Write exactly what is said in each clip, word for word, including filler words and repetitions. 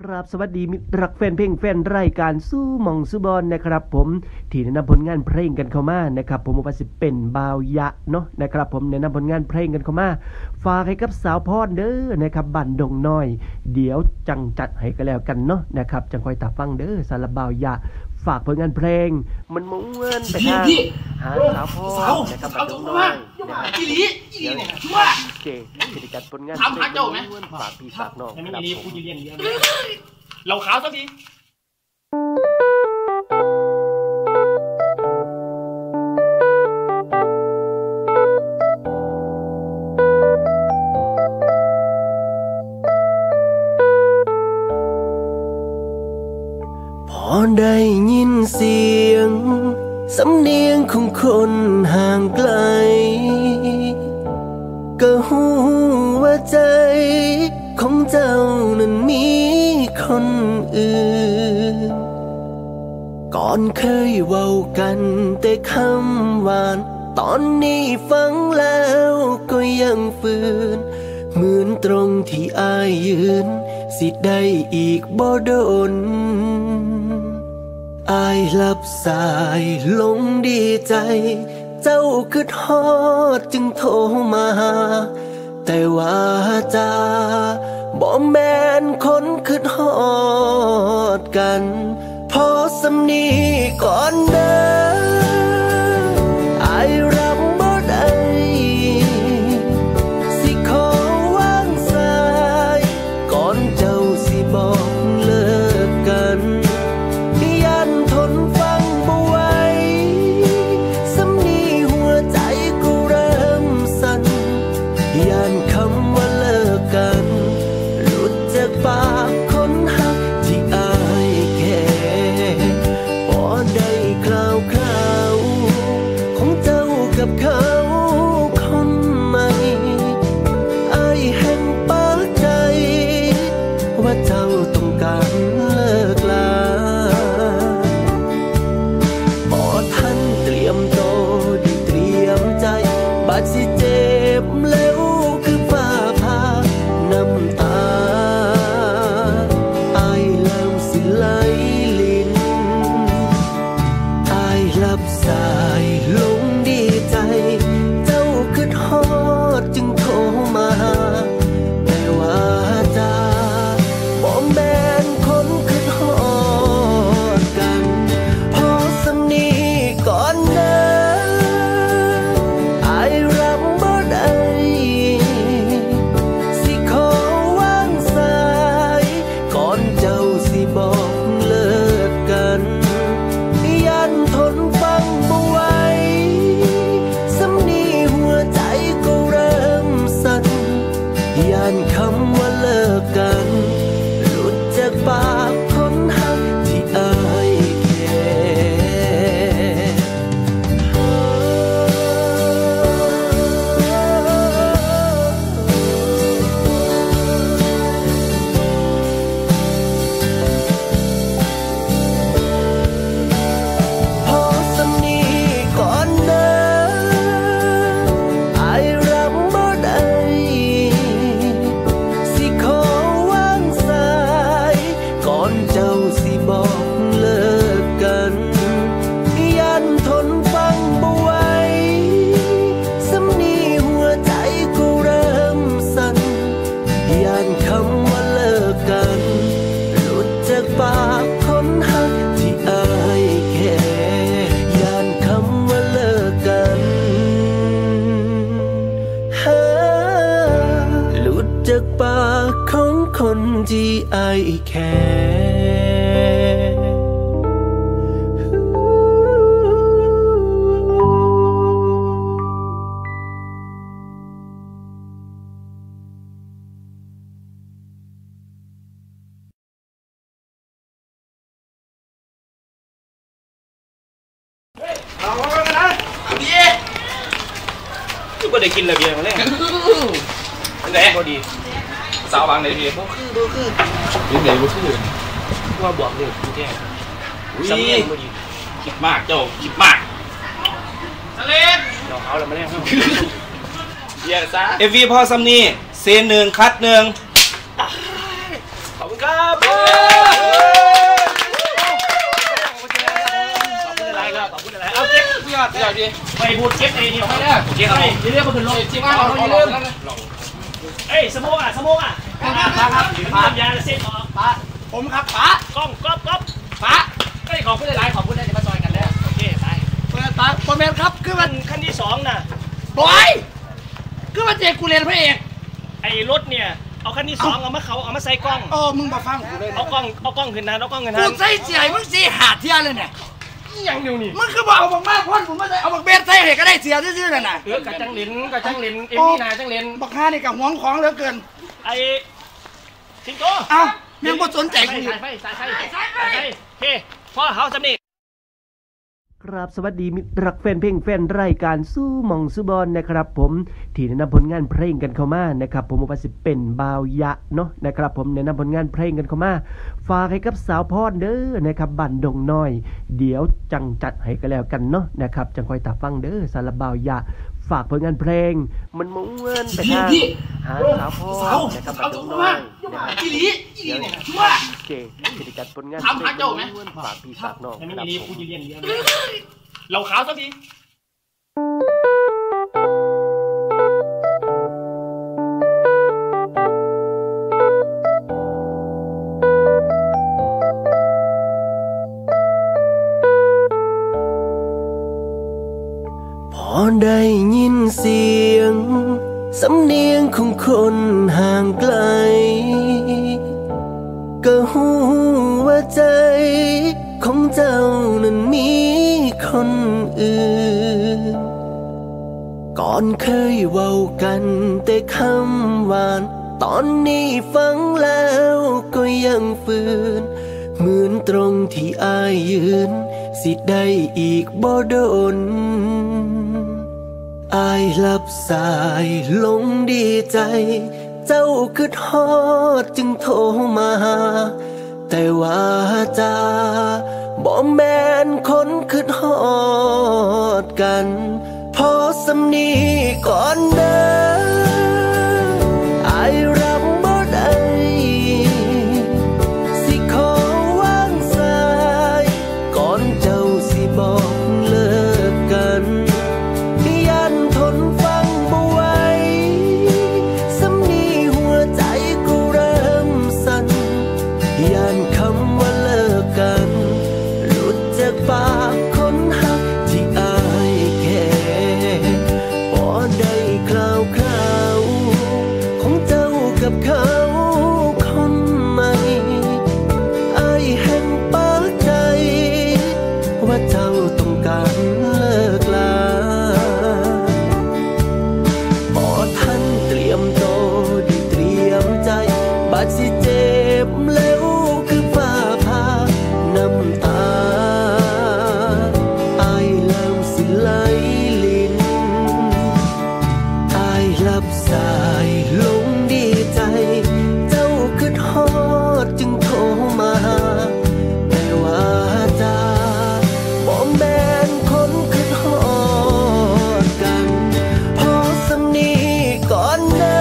ครับสวัสดีมิตรรักแฟนเพลงแฟนรายการสู้มองสู้บอลนะครับผมที่แนะนำผลงานเพลงกันเข้ามานะครับผมว่าสิเป็นบาวยะเนาะนะครับผมแนะนำผลงานเพลงกันเข้ามาฝากให้กับสาวพรเด้อนะครับบันดงน้อยเดี๋ยวจังจัดให้กันแล้วกันเนาะนะครับจังคอยตาฟังเด้อสารบาวยะฝากผลงานเพลงมันมุ่งเงินไปทางหาสาวพรนะครับบันดงน้อยจีรีจีรีเนี่ยชัวร์เจกิจการผลงานเพลงฝากพี่ฝากน้องครับผมเราขาวสักทีพอได้ยินเสียงสำเนียงของคนห่างไกลก็หูว่าใจของเจ้านั้นมีคนอื่นก่อนเคยเว้ากันแต่คำหวานตอนนี้ฟังแล้วก็ยังฝืนเหมือนตรงที่อายยืนสิได้อีกบ่โดนอายหลับสายลงดีใจเจ้าคือทอดจึงโทรมาแต่ว่าจะบ่แม่นคนคือทอดกันพอสำนีก่อนเด้ออายรับบ่ได้สิขอวางสายก่อนเจ้าสิบอกเลิกกันยันทนฟังบ่ไหวสำนีหัวใจกูเริ่มสั่นยันคำว่าเลิกกันหลุดจากปากคนหักที่อายแค่พอได้คราวคราวของเจ้ากับเขาคนใหม่อายแห่งปากใจว่าเจ้าต้องการเลิกลาพอท่านเตรียมโตได้เตรียมใจบาดสิเจ็บแล้วคือฟ้าผ่าน้ำตาอายเริ่มสิไหลลิ้นอายหลับสายลงดีใจเจ้าคือทอดจึงโทรมาแต่ว่าจะบ่แม่นคนคือทอดกันพอสำนีก่อนเด้ออายรับบ่ได้สิขอวางสายก่อนเจ้าสิบอกเลิกกันยันทนฟังบ่ไหวสำนีหัวใจก็เริ่มสั่นยันคำว่าเลิกกันหลุดจากปากคนหักที่อายแค่พอสำนีก่อนเด้ออายรับบ่ได้สิขอวางสายก่อนเจ้าสิบอกเลิกกันยันทนฟังบ่ไหวสำนีหัวใจกูเริ่มสั่นยันคำว่าเลิกกันหลุดจากปากคนหักที่อายแค่ยันคำว่าเลิกกันหาหลุดจากปากของคนที่อายแค่เอาไว้กันนะดีก็ได้กินเลยเบียร์มาเนี่ยเป็นไงพอดีสาวบางไหนดีบ่คือบ่คือยังไงบ่คือว่าบอกเลยกูแก่สำเนียงบ่ดีคิดมากเจ้าคิดมากสเลนเดี๋ยวเขาแล้วมาเล่นเบียร์ซะเอฟวีพอสำนีเซนหนึ่งคัดหนึ่งขอบคุณครับพี่ไปพูดเก็บไอ้นี่ออกมาเนี่ยเก็บอะไรเรื่องมันขึ้นรถที่ว่าเราอย่าลืมเอ้ยสโมกอ่ะสโมกอ่ะครับครับป้ายาเส้นออกป้าผมครับป้ากล้องก๊อปก๊อปป้าก็ขอบคุณหลายขอบคุณได้จะมาจอยกันแล้วโอเคไปเปิดตาคอมเมนต์ครับคือมันขั้นที่สองน่ะบอยคือมันเจกูเรียนพระเอกไอ้รถเนี่ยเอาขั้นที่สองเอามาเขาเอามาใส่กล้องเออมึงมาฟังกูเลยเอากล้องเอากล้องขึ้นนะเอากล้องขึ้นนะกูใส่เสียมึงสีหาเทียเลยเนี่ยอย่างเดียวนี่มึงคือบอกเอาบักมากพ่นผมมาใส่เอาบักเบสใส่เหก็ได้เสียซื่อๆนั่นน่ะเออกระจังเลนกระจังเลนเอ็มพีนาจังเลนบักฮานี่กับหวงของเหลือเกินไอ้สิงโตเอ้าแม่งบ่สนใจกูใส่ไฟใส่ไฟใส่ไฟโอเคพ่อเฮาสำนีครับสวัสดีมิตรรักแฟนเพลงแฟนรายการสู้มองสู้บอลนะครับผมที่แนะนำผลงานเพลงกันเข้ามานะครับผมว่าสิเป็นบ่าวยะเนาะนะครับผมแนะนำผลงานเพลงกันเข้ามาฝากให้กับสาวพรเด้อนะครับบันดงน้อยเดี๋ยวจังจัดให้กันแล้วกันเนาะนะครับจังคอยตาฟังเด้อสารบ่าวยะฝากผลงานเพลงมันม้วนไปทางหาสาวพรนะครับบันดงน้อยอีหลีอีหลีเนี่ยชัวร์เจกิจการผลงานทำหาเจ้าไหมฝากพี่ฝากน้องไม่มีกูจะเรียนเรียนเราขาวสักทีพอได้ยินเสียงสำเนียงของคนห่างไกลก็หูว่าใจของเจ้านั้นมีคนอื่นก่อนเคยเว้ากันแต่คำหวานตอนนี้ฟังแล้วก็ยังฝืนเหมือนตรงที่อายยืนสิได้อีกบ่โดนอายลับสายลงดีใจเจ้าคือทอดจึงโทรมาแต่ว่าจ้าบ่แม่นคนคือทอดกันพอสำนีก่อนเด้ออายรับบ่ได้สิขอวางสายก่อนเจ้าสิบอกเลิกกันยันทนฟังบ่ไหวสำนีหัวใจกูเริ่มสั่นยันคำว่าเลิกกันหลุดจากปากคนหักที่อายแค่พอได้คราวคราวของเจ้ากับเขาคนใหม่อายแห่งปากใจว่าเจ้าต้องการเลิกลาบาดสิเจ็บแล้วคือฟ้าผ่าน้ำตาอายเริ่มสิไหลลิ้นอายลับสายลงดีใจเจ้าคือทอดจึงโทรมาแต่ว่าจ้าบ่แม่นคนคือทอดกันพอสำนีก่อนเด้อ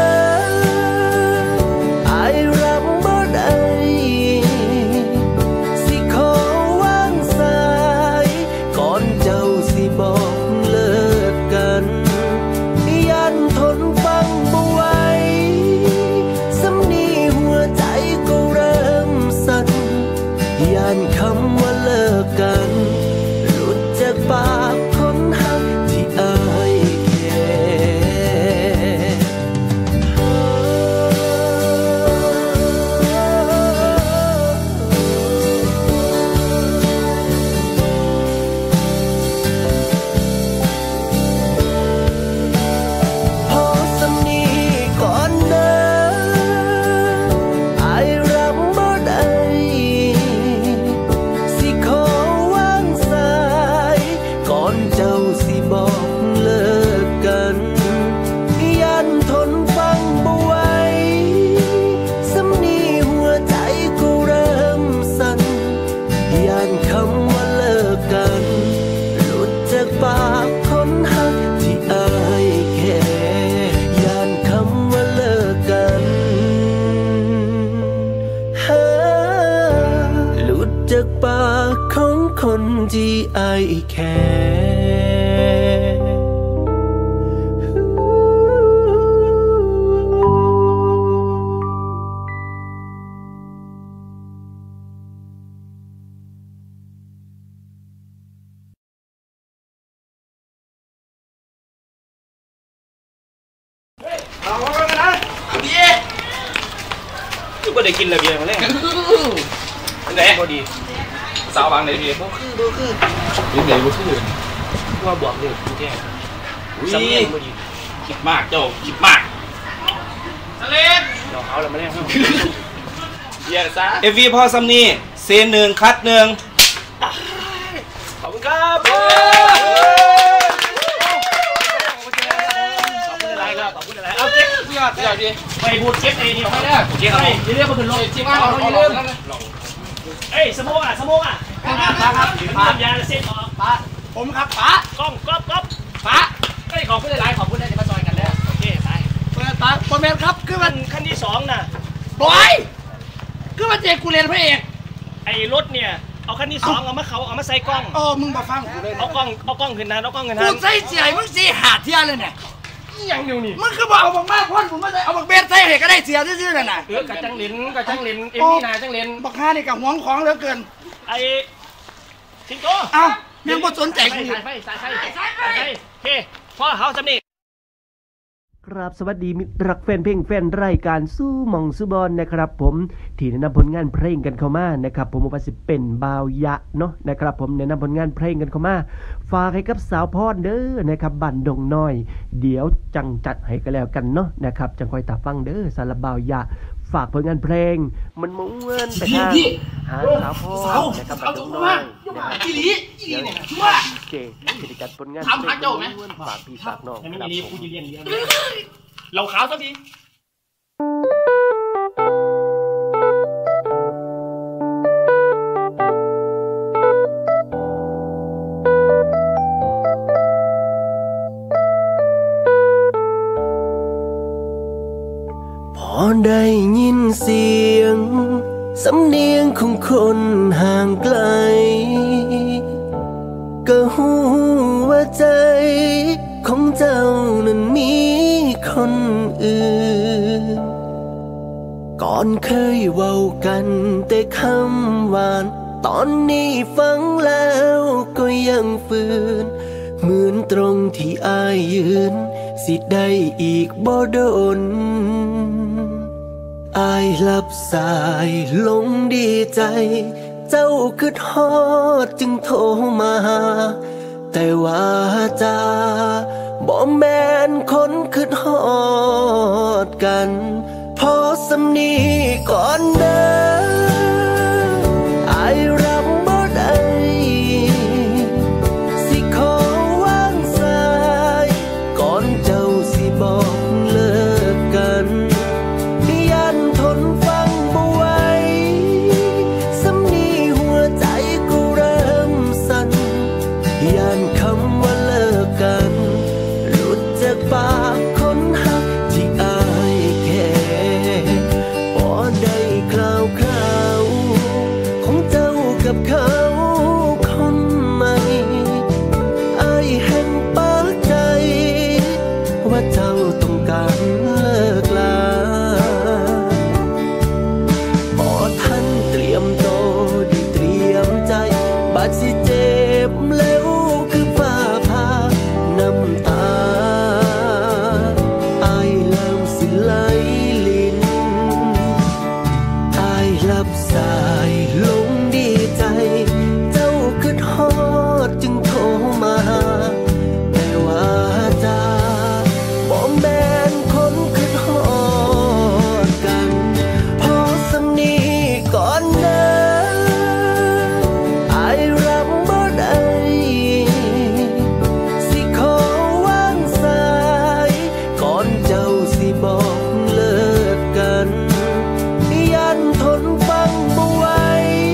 คำว่าเลิกกันหลุดจากปากคนหักที่อายแค่พอสำนีก่อนเด้ออายรับบ่ได้เจ้าสิบอกเลิกกันยันทนฟังบ่ไหวสำนีหัวใจกูเริ่มสั่นยันคำว่าเลิกกันหลุดจากปากคนหักที่อายแค่ยันคำว่าเลิกกันหลุดจากปากของคนที่อายแค่เอาไปกันนะเบียร์คือบ่ได้กินเลยเบียร์มาเลยเป็นไงบ่ดีสาวบางไหนเบียร์บ่คือบ่คือเป็นไงบ่คือว่าบอกเลยกูแก่สำเนียงบ่ดีคิดมากเจ้าคิดมากสำเนียงเดี๋ยวเอาแล้วมาเล่นเบียร์ซะเอฟวีพอสำนีเซนหนึ่งคัดหนึ่งขอบคุณครับขอบคุณอะไรครับขอบคุณอะไรเอาเจ๊กเสื้อเสื้อดีไปบูดเจ๊กเอเดียวให้ได้เจ๊กอะไรเดี๋ยวมาขึ้นรถเจ๊กว่าเราอย่าลืมเอ้ยสมองอ่ะสมองอ่ะป้าครับป้ายาเส้นออกป้าผมครับป้ากล้องก๊อปก๊อปป้าไอ้ขอบคุณหลายขอบคุณได้จะมาจอยกันแล้วโอเคไปเปิดตาโปรแมนครับคือมันขั้นที่สองน่ะบอยคือมันเจ๊กูเรียนพระเอกไอ้รถเนี่ยเอาขั้นที่สองเอามาเขาเอามาใส่กล้องเออมึงมาฟังกูเลยเอากล้องเอากล้องขึ้นนะเอากล้องขึ้นนะกูใส่เสียมึงสีหาเทียเลยเนี่ยยังอยู่นี่มึงคือบอกเอาบักมากพ่นผมไม่ใส่เอาบักเบนใส่เหก็ได้เสียซื่อๆนั่นน่ะเออกระจังหลินกระจังหลินเอ็มมี่นาจังหลินบักฮานี่กับหวงของเหลือเกินไอ้สิงโตเอ้ายังบ่สนใจกูสายไฟสายไฟสายไฟโอเคพ่อเขาจำนี่ครับสวัสดีมิตรรักแฟนเพลงแฟนรายการสู้มองสู้บอลนะครับผมที่แนะนำผลงานเพลงกันเข้ามานะครับผมว่าสิเป็นบาวยะเนาะนะครับผมแนะนำผลงานเพลงกันเข้ามาฝากให้กับสาวพรเด้อนะครับบันดงน้อยเดี๋ยวจังจัดให้กันแล้วกันเนาะนะครับจังคอยตาฟังเด้อสารบาวยะฝากผลงานเพลงมันมุ่งเงินไปทางหาสาวพรนะครับบันดงน้อยอีหลีอีหลีเนี่ยว่าเจกิจการผลงานเพลงฝากพี่ฝากน้องครับผมเราขาวสักทีพอได้ยินเสียงสำเนียงของคนห่างไกลก็หูว่าใจของเจ้านั้นมีคนอื่นก่อนเคยเว้ากันแต่คำหวานตอนนี้ฟังแล้วก็ยังฝืนเหมือนตรงที่อายยืนสิได้อีกบ่โดนอายหลับสายลงดีใจเจ้าคิดฮอดจึงโทรมาหาแต่ว่าจาบ่แม่นคนคิดฮอดกันพอสำนีก่อนเด้ออายรับบ่ได้สิขอวางสายก่อนเจ้าสิบอกเลิกกันยันทนฟังบ่ไหวสำนีหัวใจกูเริ่มสั่นยันคำว่าเลิกกันหลุดจากปากคนหักที่อายแค่พอได้คราวคราวของเจ้ากับเขาคนใหม่อายแห่งปากใจว่าเจ้าต้องการเลิกลาบ่ทันเตรียมโตได้เตรียมใจบาดสิเจ็บแล้วคือฟ้าผ่าน้ำตาอายเริ่มสิไหลลิ้นอายหลับสายลงดีใจเจ้าคิดฮอดจึงโทรมาแต่ว่าจาบ่แม่นคนคิดฮอดกันพอสำนีก่อนเด้ออายรับบ่ได้สิขอวางสายก่อนเจ้าสิบอกเลิกกันยันทนฟังบ่ไหว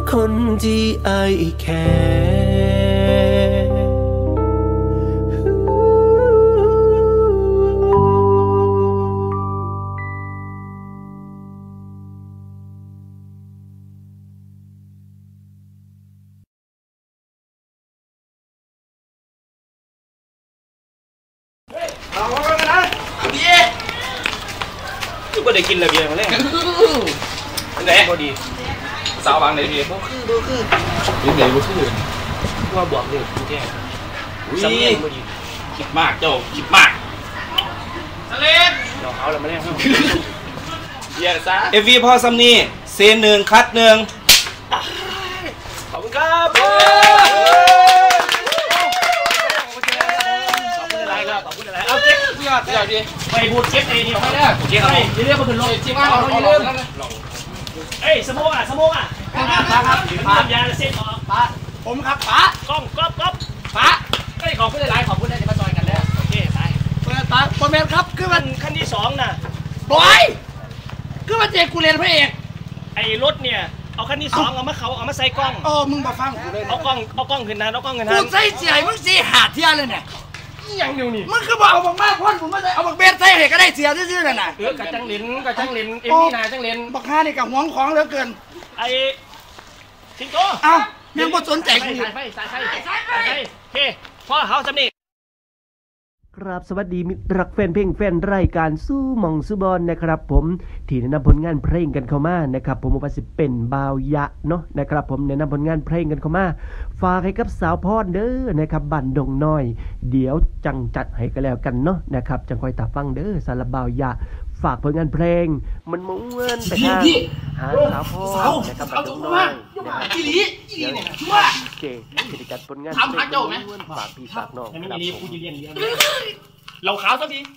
คนที่อายแค่เอาไว้กันนะดีก็ได้กินระเบียงมาแล้วเป็นไงพอดีสาววางไหนดีบ่คือบ่คือยังไงบ่คือว่าบวกเลยกูแก่สำเนียงบ่ดีคิดมากเจ้าคิดมากทะเลเราเอาแล้วมาแล้วเดี๋ยวซะเอฟวีพอซัมนี่เซนหนึ่งคัดหนึ่งขอบคุณครับขอบคุณอะไรครับขอบคุณอะไรเอาเจ๊กสุดยอดสุดยอดดีไปพูดเจ๊กเองนี่ออกไปเลยเจ๊กอะไรเรื่องมันถึงลงเจ๊กเอาเอาเรื่องเอ้ยสโมกอ่ะสโมกอ่ะครับครับป้ายาเส้นออกป้าผมครับป้ากล้องก๊อปก๊อปป้าไอ้ขอบคุณหลายขอบคุณได้จะมาจอยกันแล้วโอเคไปเปิดตาโปรแมนครับคือมันขั้นที่สองน่ะบอยคือมันเจกูเรียนพระเอกไอ้รถเนี่ยเอาขั้นที่สองเอามาเขาเอามาใส่กล้องเออมึงมาฟังกูเลยเอากล้องเอากล้องขึ้นนะเอากล้องขึ้นนะกูใส่เสียมึงสีหาเทียเลยเนี่ยอย่างเดียวนี่มึงคือบอกเอาบักมากพ่นผมมาใส่เอาบักเบนใส่เหก็ได้เสียซื่อๆนั่นน่ะเออกะจังหลินกะจังหลินเอ็มนี่นาจังหลินบักห้านี่กับหวงของเหลือเกินไอ้สิงโตเอ้ายังบ่สนใจกูอยู่ใส่ใส่ใส่ใส่ใส่โอเคพ่อเฮาสำนีครับสวัสดีมิตรรักแฟนเพลงแฟนรายการสู้มองสู้บอลนะครับผมที่แนะนำผลงานเพลงกันเข้ามานะครับผมว่าสิเป็นบ่าวยะเนาะนะครับผมแนะนำผลงานเพลงกันเข้ามาฝากให้กับสาวพรเด้อนะครับบันดงน้อยเดี๋ยวจังจัดให้กันแล้วกันเนาะนะครับจังคอยตาฟังเด้อสารบ่าวยะฝากผลงานเพลงมันมุ่งเงินไปทางหาสาวพรนะครับบันดงน้อยอีหลีอีหลีเนี่ยชัวร์เก๋กิจการผลงานทำพักเจ้าไหมฝากพี่ฝากน้องครับผมกูจะเรียนเรียนเราขาวสักที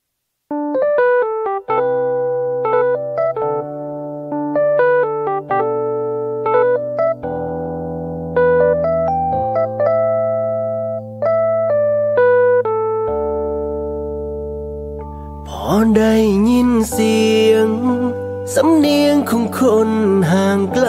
พอได้ยินเสียงสำเนียงของคนห่างไกล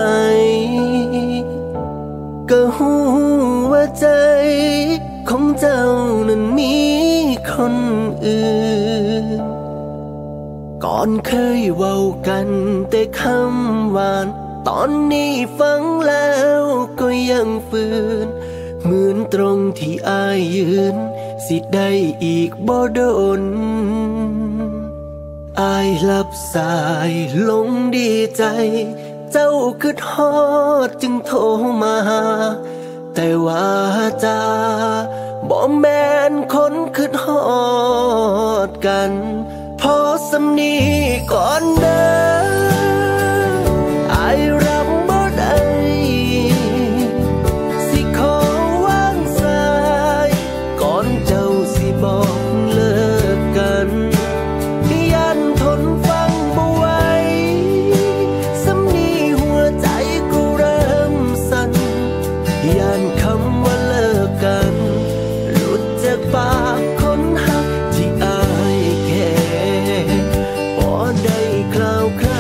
ก็หูว่าใจของเจ้านั้นมีคนอื่นก่อนเคยเว้ากันแต่คำหวานตอนนี้ฟังแล้วก็ยังฝืนเหมือนตรงที่อายยืนสิได้อีกบ่โดนอายหลับสายลงดีใจเจ้าคือทอดจึงโทรมาแต่ว่าจะบ่แม่นคนคือทอดกันพอสำนีก่อนเด้ออายรับบ่ได้สิขอวางสายก่อนเจ้าสิบอกเลิกกันยันทนฟังบ่ไหวสำนีหัวใจกูเริ่มสั่นยันคำว่าเลิกกันหลุดจากปากคนหักที่อายแค่พอได้คราว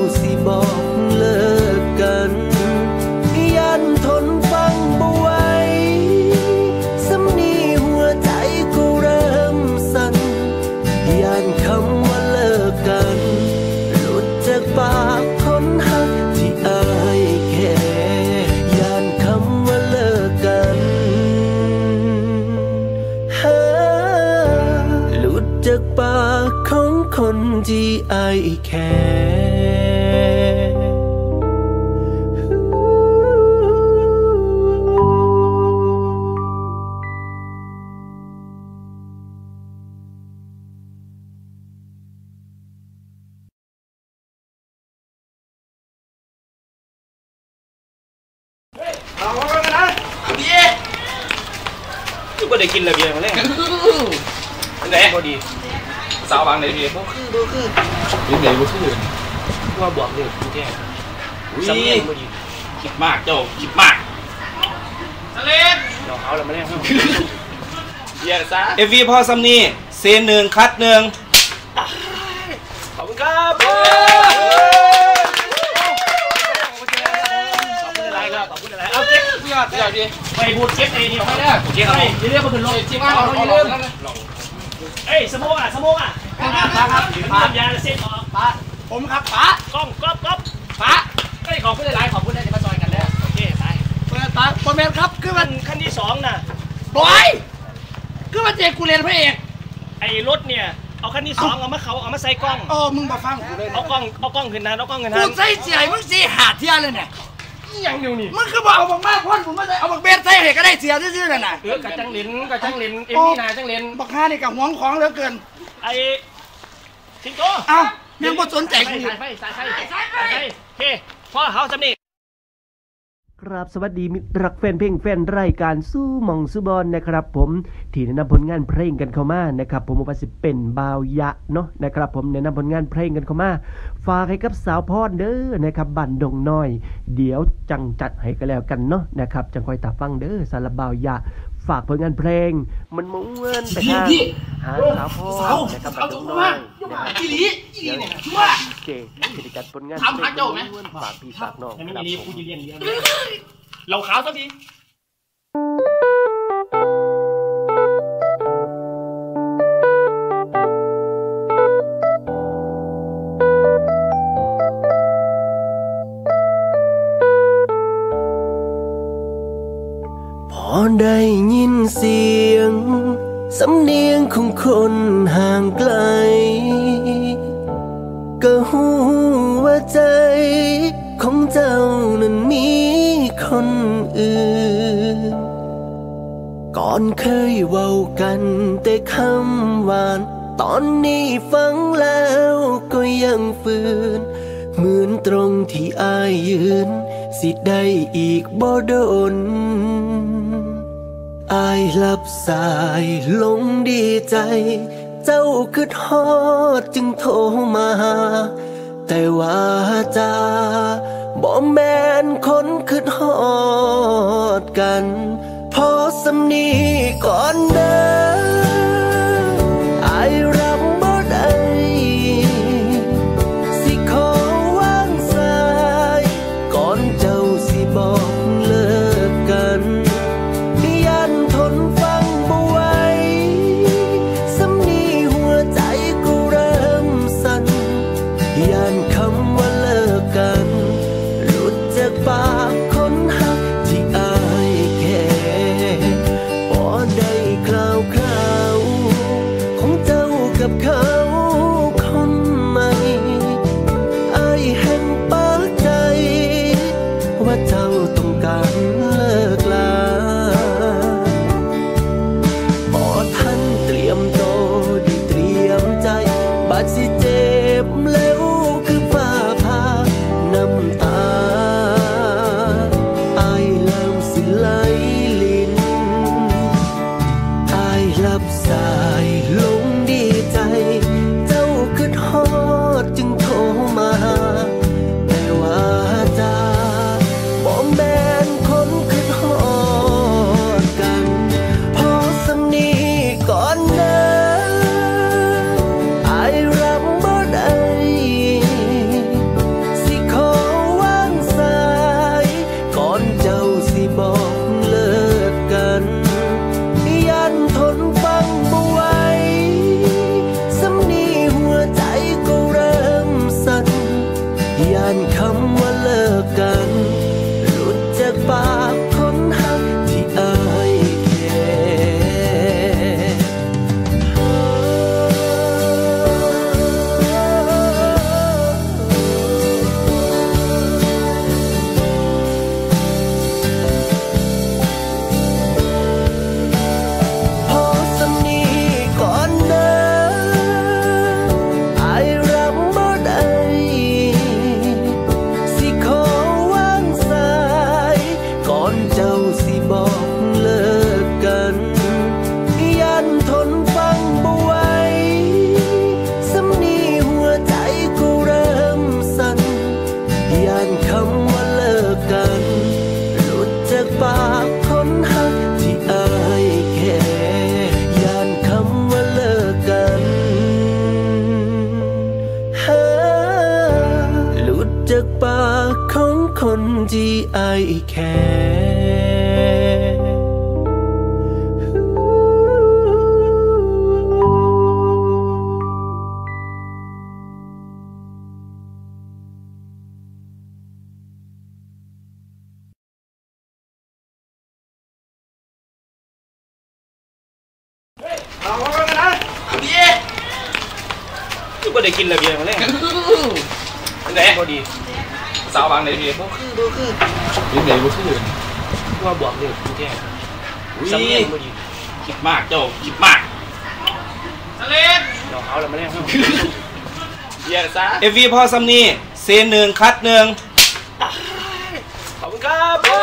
สิบอกเลิกกันยันทนฟังบ่ไหวสำนีหัวใจกูเริ่มสั่นยันคำว่าเลิกกันหลุดจากปากคนหักที่อายแค่ยันคำว่าเลิกกันหลุดจากปากของคนที่อายแค่ก็ได้กินเลยเบียร์มาเล่นเป็นไงพอดีสาวบางไหนเบียร์บ่คือบ่คือยังไงบ่คือว่าบอกเลยกูแก่สำเนียงบ่ดีคิดมากเจ้าคิดมากสเลนเดี๋ยวเอาแล้วมาเล่นเบียร์ซะเอฟวีพอสำนีเซนหนึ่งคัดหนึ่งขอบคุณครับขอบคุณอะไรครับขอบคุณอะไรเอาเจ๊กเพื่อนเดี๋ยวดิไปพูดเจ๊กเองเดี๋ยวให้ได้เจ๊กอะไรเดี๋ยวเรียกมาถึงลงเจ๊กว่าเราอย่าลืมเอ้ยสโมกอ่ะสโมกอ่ะครับครับป้ายาเส้นออกป้าผมครับป้ากล้องก๊อปก๊อปป้าไอ้ขอบคุณหลายขอบคุณได้จะมาจอยกันแล้วโอเคไปเปิดตาโปรแมนครับคือมันขั้นที่สองน่ะบอยคือมันเจกูเรียนพระเอกไอ้รถเนี่ยเอาขั้นที่สองเอามาเขาเอามาใส่กล้องเออมึงมาฟังกูเลยเอากล้องเอากล้องขึ้นนะเอากล้องขึ้นนะกูใส่เสียมึงสีหาเทียเลยเนี่ยยังอยู่นี่มึงคือบอกเอาบักมากพ่นผมไม่ได้เอาบักเบนใส่เหก็ได้เสียซื่อๆนั่นน่ะเออกระจังเหรียญกระจังเหรียญเอ็มพีนาจังเหรียญบักฮานี่กับห่วงของเหลือเกินไอ้สิงโตเอ้ายังบ่สนใจกูสายไฟสายไฟสายไฟโอเคพ่อเขาจำนี่ครับสวัสดีมิตรรักแฟนเพลงแฟนรายการสู้มองสู้บอลนะครับผมที่แนะนำผลงานเพลงกันเข้ามานะครับผมว่าสิเป็นบ่าวยะเนาะนะครับผมแนะนำผลงานเพลงกันเข้ามาฝากให้กับสาวพรเด้อนะครับบันดงน้อยเดี๋ยวจังจัดให้กันแล้วกันเนาะนะครับจังคอยตาฟังเด้อสารบ่าวยะฝากผลงานเพลงมันม้วนไปทางหาสาวพรนะครับบันดงน้อยอีหลีอีหลีเนี่ยว่าเจกิจการผลงานเพลงฝากพี่ฝากน้องครับผมเราขาวสักทีพอได้ยินเสียงสำเนียงของคนห่างไกลก็หูว่าใจของเจ้านั้นมีคนอื่นก่อนเคยเว้ากันแต่คำหวานตอนนี้ฟังแล้วก็ยังฝืนเหมือนตรงที่อายยืนสิได้อีกบ่โดนอายหลับสายลงดีใจเจ้าคือทอดจึงโทรมาแต่ว่าจาบ่แม่นคนคือทอดกันพอสำนีก่อนเด้ออายรับบ่ได้สิขอวางสายก่อนเจ้าสิบอกเลิกกันยันทนฟังบ่ไหวสำนีหัวใจกูเริ่มสั่นยันคำว่าเลิกกันหลุดจากปากคนหักที่อายแค่พอได้คราวย่านคำว่าเลิกกันหลุดจากปากคนหักที่อายแค่คนที่ไอแค่เอาไว้กันนะเบียร์กูก็ได้กินละเบียร์มาเลยเป็นไงพอดีสาวบางในเบียร์บ่คือบ่คือยังไงบ่คือว่าบอกเลยกูแก่สำเนียงบ่ดีคิดมากเจ้าคิดมากทะเลเราเอาแล้วมาแล้วเบียร์ซะเอฟวีพอสำนีเซนหนึ่งคัดหนึ่งขอบคุณครับขอบ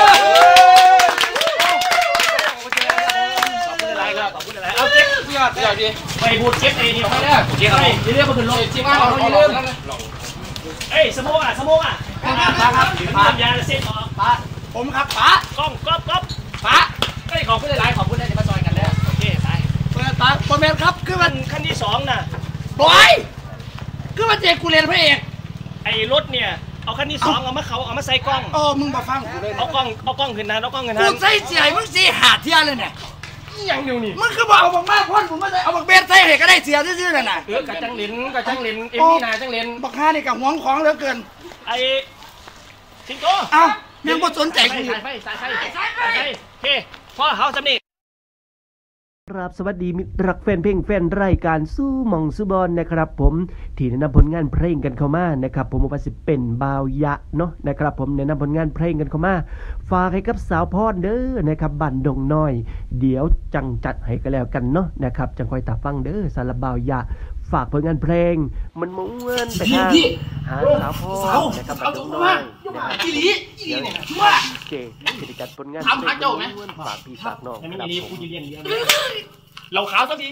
คุณอะไรครับขอบคุณอะไรเอาเจ๊กเสียเสียดีไปพูดเจ๊กเองนี่ออกมาได้เจ๊กอะไรเรียกคนอื่นลงเจ๊กว่าเราอย่าลืมเอ้ยสโมกอ่ะสโมกอ่ะป้าครับป้ายาเส้นออกป้าผมครับป้ากล้องก๊อปก๊อปป้าก็ขอบคุณหลายขอบคุณได้จะมาจอยกันแล้วโอเคไปเปิดตาโปรแมนครับคือมันขั้นที่สองน่ะบอยคือมันเจกูเรียนพระเอกไอ้รถเนี่ยเอาขั้นที่สองเอามาเขาเอามาใส่กล้องเออมึงมาฟังกูเลยเอากล้องเอากล้องขึ้นนะเอากล้องขึ้นนะกูใส่เสียมึงสีหาเทียเลยเนี่ยยังเดียวนี่มึงคือบอกเอาบักมากพ่นผมไม่ได้เอาบักเบนใส่เหก็ได้เสียซื่อๆน่ะนะเออกระจังหลินกระจังหลินเอ็มนี่นาจังหลินบักฮานี่กับห่วงของเหลือเกินไอ้สิงโตเอ้ายังบ่สนใจกูสายไฟสายไฟสายไฟโอเคพ่อเฮาสำนีครับสวัสดีมิตรรักแฟนเพลงแฟนรายการสู้มองสู้บอลนะครับผมที่แนะนำผลงานเพลงกันเข้ามานะครับผมว่าสิเป็นบาวยะเนาะนะครับผมแนะนำผลงานเพลงกันเข้ามาฝากให้กับสาวพรเด้อนะครับบันดงน้อยเดี๋ยวจังจัดให้กันแล้วกันเนาะนะครับจังคอยตาฟังเด้อสารบาวยะฝากผลงานเพลงมันมุ่งเงินไปทางหาสาวพรนะครับบันดงน้อยจีรีจีรีเนี่ยชัวร์โอเคกิจการผลงานทำพักเจ้าไหมฝากพี่ฝากน้องครับผมเราขาวสักที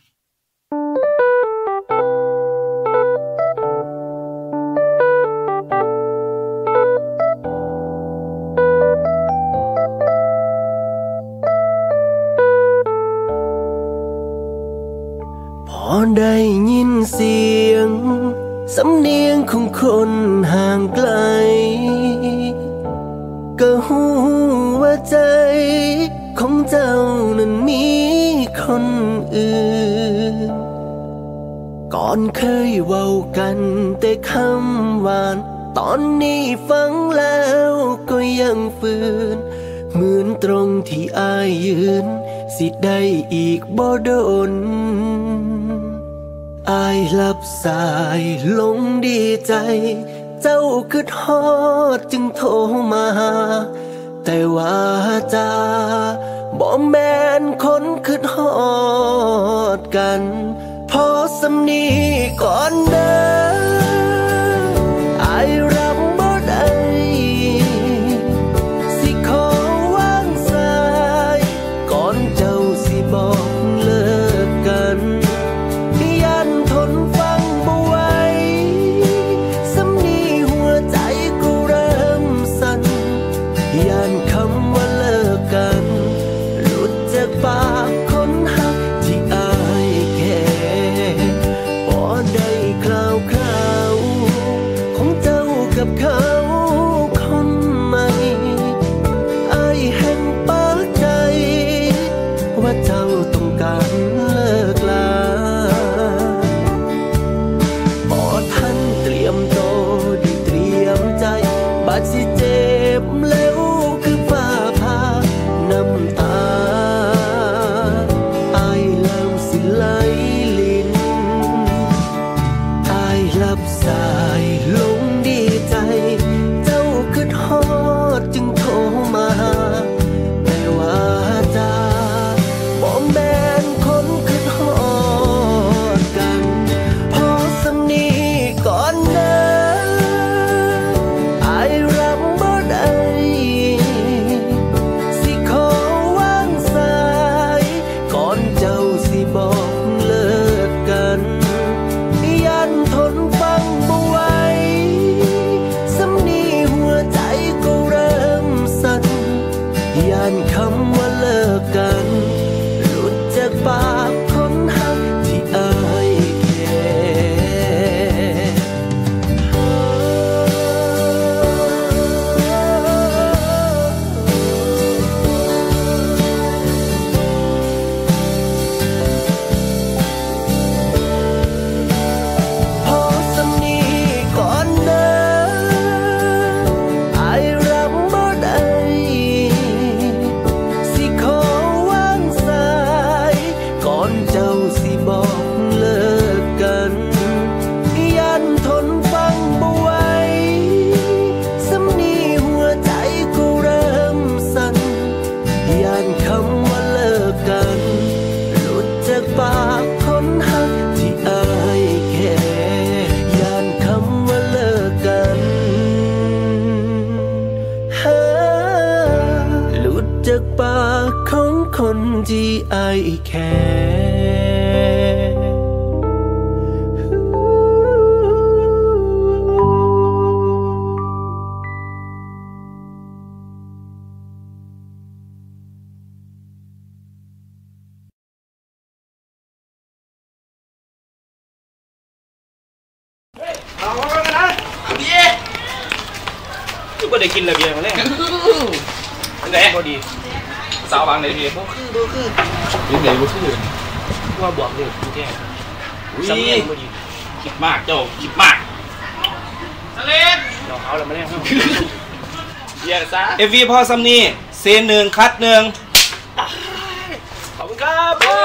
พอได้ยินเสียงสำเนียงของคนห่างไกลก็หูว่าใจของเจ้านั้นมีคนอื่นก่อนเคยเว้ากันแต่คำหวานตอนนี้ฟังแล้วก็ยังฝืนเหมือนตรงที่อายยืนสิได้อีกบ่โดนอายหลับสายลงดีใจเจ้าคือทอดจึงโทรมาแต่ว่าจะบ่แม่นคนคือทอดกันพอสำนีก่อนเด้ออายรับบ่ได้สิขอวางสายก่อนเจ้าสิบอกเลิกกันยันทนฟังบ่ไหวสำนีหัวใจกูเริ่มสั่นยันคำว่าเลิกกันหลุดจากปากคนหักที่อายแค่พอได้คราวคราวของเจ้ากับเขาคนใหม่อายแห่งปากใจว่าเจ้าต้องการเลิกลาพอท่านเตรียมโตได้เตรีว่าสิเจ็บแล้วคือฟ้าผ่าน้ำตาอายเริ่มสิไหลลิ้นอายรับสายลงดีใจเจ้าคือฮอดจึงโทรมาแต่ว่าจาบ่แม่นคนคือฮอดกันพอสำนีก่อนนะอายรับบ่ได้สิขอวางสายก่อนเจ้าสิบอกเลิกกันยันทนฟังบ่ไหวสำนีหัวใจก็เริ่มสั่นยันคำว่าเลิกกันหลุดจากปากคนหักที่อายแค่พอสำนีก่อนนะอายรับบ่ได้สิขอวางสายก่อนเจ้าสิบอกเลิกกันยันทนฟังบ่ไหวสำนีหัวใจก็เริ่มสั่นยันคำว่าเลิกกันหลุดจากปากคนหักที่อายแค่ยันคำว่าเลิกกันหาหลุดจากปากของคนที่อายแค่เอาไว้กันนะดีก็ได้กินเลยเบียร์มาเนี่ยเป็นไงพอดีสาวบางไหนดีบ่คือบ่คือยังไงบ่คือว่าบอกเลยกูแก่สำเนียงบ่ดีคิดมากเจ้าคิดมากสเลนเดี๋ยวเอาแล้วมาเล่นเบียร์ซะเอฟวีพอสำนีเซนหนึ่งคัดหนึ่งขอบคุณครับขอบ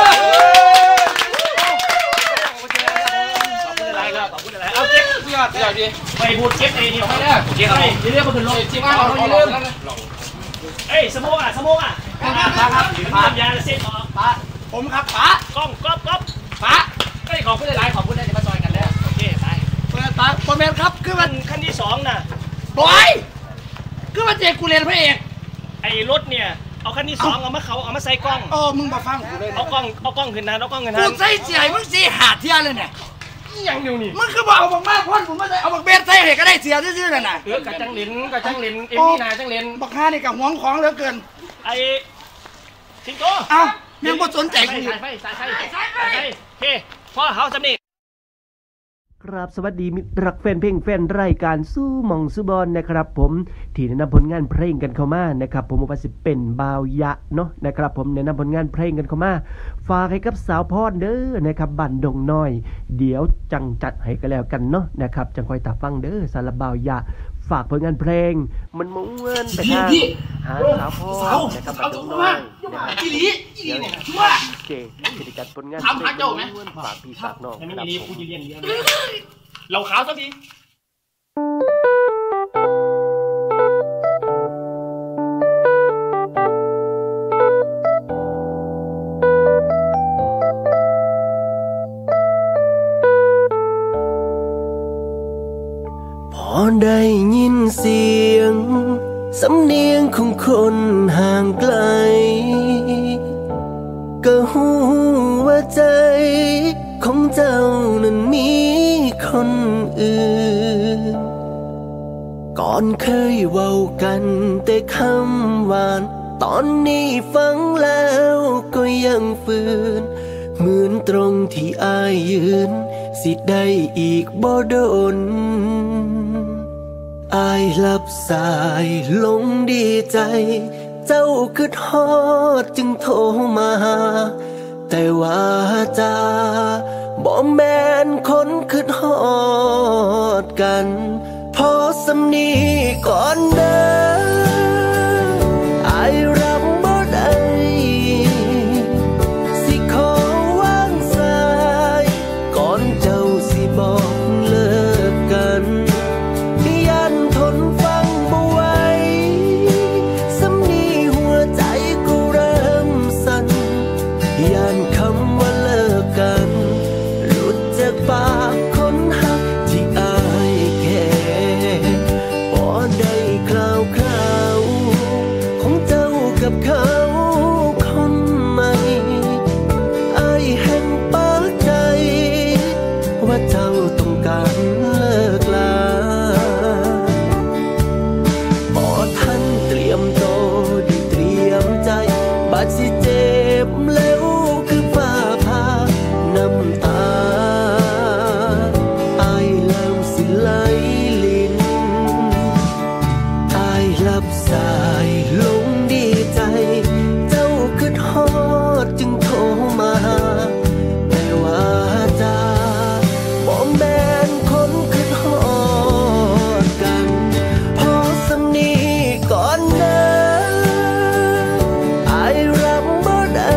คุณอะไรครับขอบคุณอะไรเอาเจ๊กพี่ยอดพี่ยอดดีไปพูดเจ๊กเองนี่ออกมาเนี่ยเจ๊กอะไรเรื่องมันถึงลงเจ๊กเอาเอาเรื่องเอ้ยสโมกอ่ะสโมกอ่ะครับครับป้ายาเส้นออกป้าผมครับป้ากล้องก๊อปก๊อปป้าไอ้ขอบคุณหลายขอบคุณได้จะมาจอยกันแล้วโอเคไปเปิดตาคอมเมนต์ครับคือมันขั้นที่สองน่ะบอยคือมันเจ๊กูเรียนพระเอกไอ้รถเนี่ยเอาขั้นที่สองเอามาเขาเอามาใส่กล้องเออมึงมาฟังกูเลยเอากล้องเอากล้องขึ้นนะเอากล้องขึ้นนะกูใส่เสียมึงสีหาเทียเลยเนี่ยยังเดียวนี่มึงคือบอกเอาบักมากพ่นผมมาใส่เอาบักเบนใส่เหก็ได้เสียซื่อๆเลยนะเออกะจังหลินกะจังหลินเอ็มพีนาจังหลินบักฮานี่กับหวงของเหลือเกินไอ้สิงโตเอ้ายังบ่สนใจกูอยู่ไปสายไฟสายไฟโอเคพ่อเฮาสำนีครับสวัสดีมิตรรักแฟนเพลงแฟนรายการสู้มองสู้บอลนะครับผมที่แนะนำผลงานเพลงกันเข้ามานะครับผมว่าสิเป็นบ่าวยะเนาะนะครับผมแนะนำผลงานเพลงกันเข้ามาฝากให้กับสาวพรเด้อนะครับบันดงน้อยเดี๋ยวจังจัดให้กันแล้วกันเนาะนะครับจังคอยตาฟังเด้อสารบ่าวยะฝากผลงานเพลงมันม้วนไปทางหาสาวพรนะครับบันดงน้อยอีหลีอีหลีเนี่ยชัวร์เจ๊กิจการผลงานเพลงฝากพี่ฝากน้องครับผมกูจะเรียนเรียนเราขาวสักทีพอได้ยินเสียงสำเนียงของคนห่างไกลก็หูว่าใจของเจ้านั้นมีคนอื่นก่อนเคยเว้ากันแต่คำหวานตอนนี้ฟังแล้วก็ยังฝืนเหมือนตรงที่อายยืนสิได้อีกบ่โดนอายรับสายลงดีใจเจ้าคือฮอดจึงโทรมาแต่ว่าจาบ่แม่นคนคือฮอดกันพอสสำนีก่อนเด้ออายรับบ่ได้สิขอวางสายก่อนเจ้าสิบอกเลิกกันยันทนฟังบ่ไหวสำนีหัวใจกูเริ่มสั่นยันคำว่าเลิกกันหลุดจากปากคนหักที่อายแค่พอได้คราวคราวของเจ้ากับเขาคนใหม่อายแห่งปากใจว่าเจ้าต้องการเลิกลาพอท่านเตรียมโตได้เตรียมใจบาดสิเจ็บแล้วคือฟ้าผ่าน้ำตาอายเริ่มสิไหลลิ้นอายรับสายลงดีใจเจ้าคือทอดจึงโทรมาแต่ว่าจ้าบ่แม่นคนคือทอดกันพอสำนีก่อนเด้ออายรับบ่ได้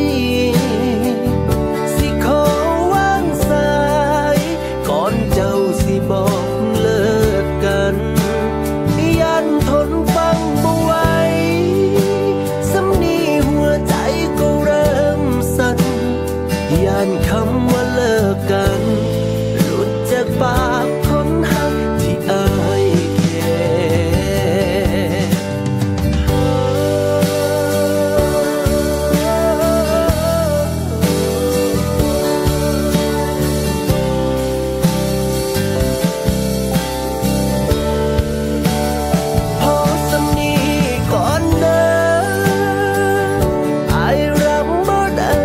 สิขอวางสายก่อนเจ้าสิบอกเลิกกันยันทนฟังบ่ไหวสำนีหัวใจก็เริ่มสั่นยันคำว่าเลิกกันหลุดจากปากคนหักที่อายแค่พอสำนีก่อนเด้ออายรับบ่ได้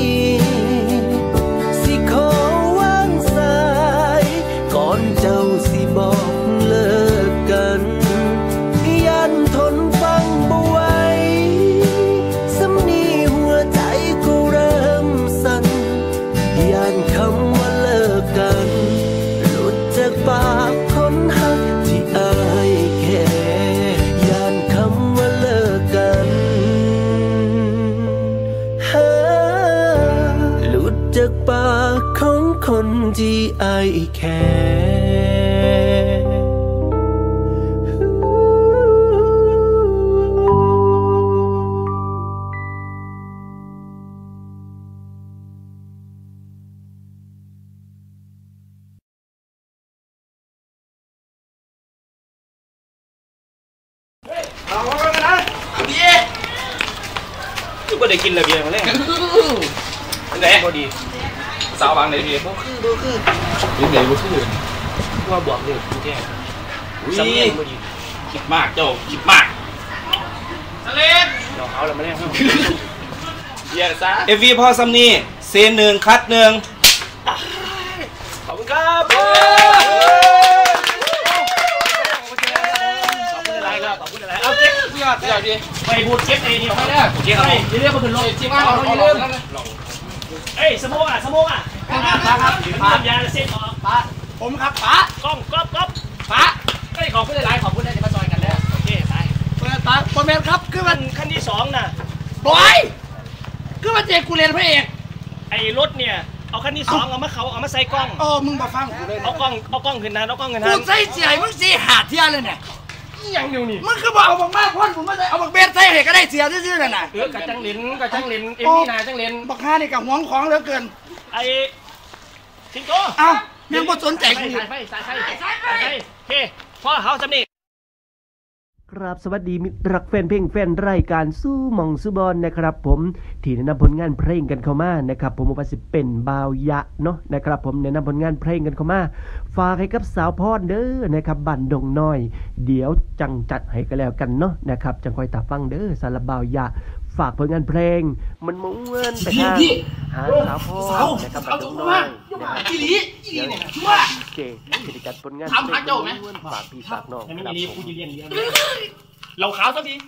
สิขอวางสายก่อนเจ้าสิบอกเลิกกันยันทนฟังบ่ไหวสำนีหัวใจกูเริ่มสั่นยันคำว่าเลิกกันหลุดจากปากคนหักที่อายแค่ยันคำว่าเลิกกันหาหลุดจากปากของคนที่อายแค่เอาไว้กันนะดีก็ได้กินเลยเบียร์มาเลยเป็นไงพอดีสาวบางไหนดีบ่คือบ่คือเป็นไงบ่คือว่าบอกเลยกูแก่สำเนียงบ่ดีคิดมากเจ้าคิดมากสะเลนเดี๋ยวเอาแล้วมาเล่นเบียร์ซะเอฟวีพอสำนีเซนหนึ่งคัดหนึ่งขอบคุณครับขอบคุณอะไรครับขอบคุณอะไรเอาเจ๊กเสื้อเสื้อดีไปพูดเจ๊กเอเดียวให้ได้เจ๊กอะไรเรื่องมันเป็นลมจริงว่าเราไม่เรื่องเอ้ยสมองอ่ะสมองอ่ะป้าครับป้ายาเส้นออกป้าผมครับป้ากล้องก๊อปก๊อปป้าก็ขอบคุณหลายขอบคุณได้จะมาจอยกันแล้วโอเคไปเปิดตาโปรแมนครับคือมันขั้นที่สองน่ะบอยคือมันเจกูเรียนพระเอกไอ้รถเนี่ยเอาขั้นที่สองเอามาเขาเอามาใส่กล้องเออมึงมาฟังกูเลยเอากล้องเอากล้องขึ้นนะเอากล้องขึ้นนะกูใส่เสียมึงสีหาเทียเลยเนี่ยยังอยู่นี่มึงคือบอกเอาบักมากพ่นผมไม่ใช่เอาบักเบนใส่เหก็ได้เสียซื่อๆน่ะนะเออกระจังหลินกระจังหลินเอ็มมี่นาจังหลินบักฮานี่กับหวงของเหลือเกินไอ้สิงโตเอ้ายังบ่สนใจกูสายไฟสายไฟสายไฟโอเคพ่อเขาจำนี่ครับสวัสดีมิตรรักแฟนเพลงแฟนรายการสู้มองสู้บอลนะครับผมที่แนะนำผลงานเพลงกันเข้ามานะครับผมว่าสิเป็นบาวยะเนาะนะครับผมแนะนำผลงานเพลงกันเข้ามาฝากให้กับสาวพรเด้อนะครับบันดงน้อยเดี๋ยวจังจัดให้กันแล้วกันเนาะนะครับจังคอยตาฟังเด้อสารบาวยะฝากผลงานเพลงมันมุ่งเงินไปทางหาสาวพรนะครับบันดงน้อยอีหลีอีหลีเนี่ยว่าเจกิจการผลงานเพลงฝากพี่ฝากน้องครับผมเราขาวสักที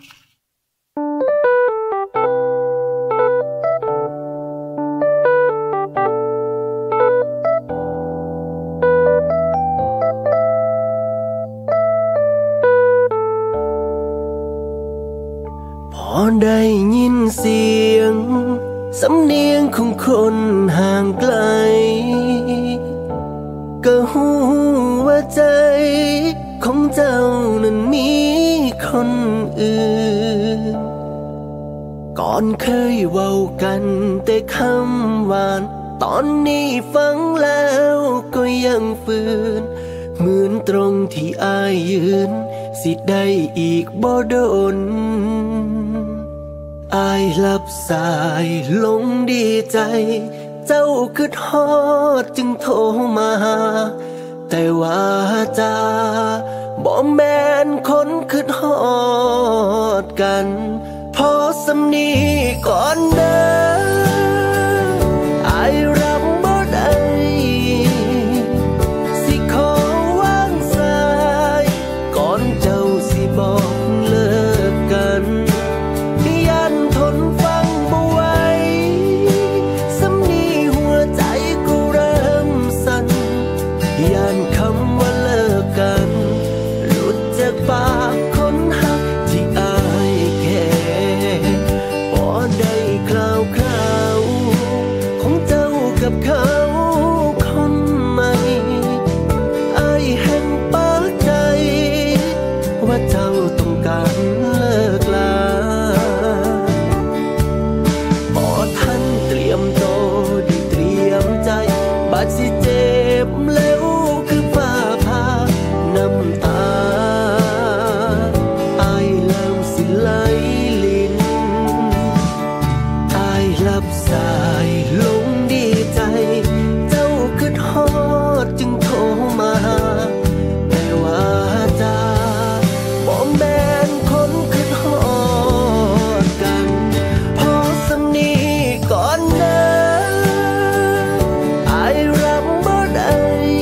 ได้ยินเสียงสำเนียงของคนห่างไกลก็หูว่าใจของเจ้านั้นมีคนอื่นก่อนเคยเว้ากันแต่คำหวานตอนนี้ฟังแล้วก็ยังฝืนเหมือนตรงที่อายยืนสิได้อีกบ่โดนอายหลับสายลงดีใจเจ้าคือทอดจึงโทรมาหาแต่ว่าจาบ่แม่นคนคือทอดกันพอสำนีก่อนเด้ออายรับบ่ได้สิขอวางสายก่อนเจ้าสิบอกเลิกกันยันทนฟังบ่ไหวสำนีหัวใจกูเริ่มสั่นยันคำว่าเลิกกันหลุดจากปากคนหักที่อายแค่พอได้คราวคราวของเจ้ากับเขาคนใหม่อายแห่งปากใจว่าเจ้าต้องการเลิกลาบ่ทันเตรียมโตได้เตรียมใจบาดสิเจ็บแล้วคือฟ้าผ่าน้ำตาอายเริ่มสิไหลลิ้นอายหลับสายลงดีใจเจ้าคือทอดจึงโทรมาแต่ว่าจาบ่แม่นคนคือทอดกันพอสำนีก่อนเด้ออายรับบ่ได้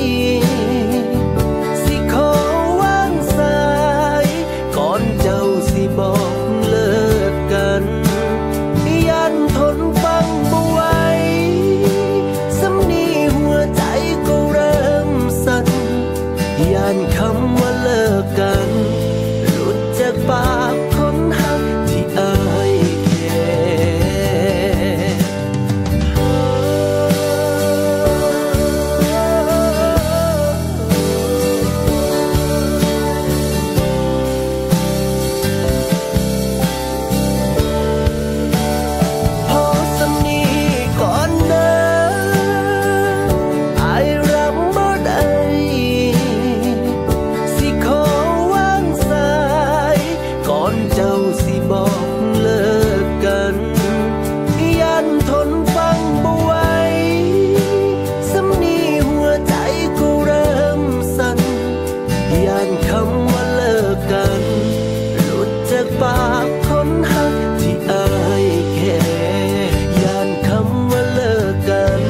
สิขอวางสายก่อนเจ้าสิบอกเลิกกันยันทนฟังบ่ไหวสำนีหัวใจก็เริ่มสั่นยันคำว่าเลิกกันหลุดจากปากคนหักที่อายแค่พอสำนีก่อนเด้ออายรับบ่ได้สิขอวางสายก่อนเจ้าสิบอกเลิกกันยันทนฟังบ่ไหวสำนีหัวใจกูเริ่มสั่นยันคำว่าเลิกกันหลุดจากปากคนหักที่อายแค่ยันคำว่าเลิกกัน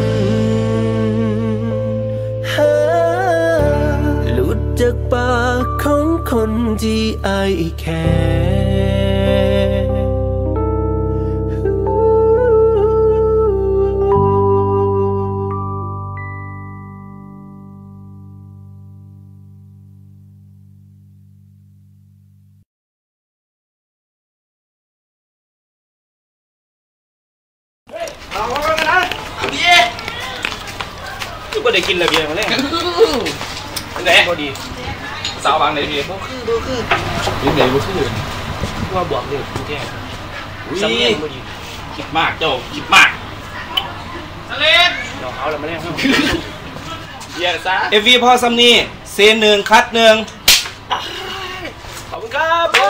หาหลุดจากปากของคนที่อายแค่เอาไว้กันนะดีคือบ่ได้กินระเบียงมาเลยเป็นไงบ่ดีสาววางไหนดีบ่คือบ่คือยังไงบ่คือว่าบอกเลยกูแก้สำเนียงบ่ดีคิดมากเจ้าคิดมากทะเลเราเอาแล้วมาแล้วเดี๋ยวซะเอฟวีพอสำนีเซนหนึ่งคัดหนึ่งขอบคุณครับขอบ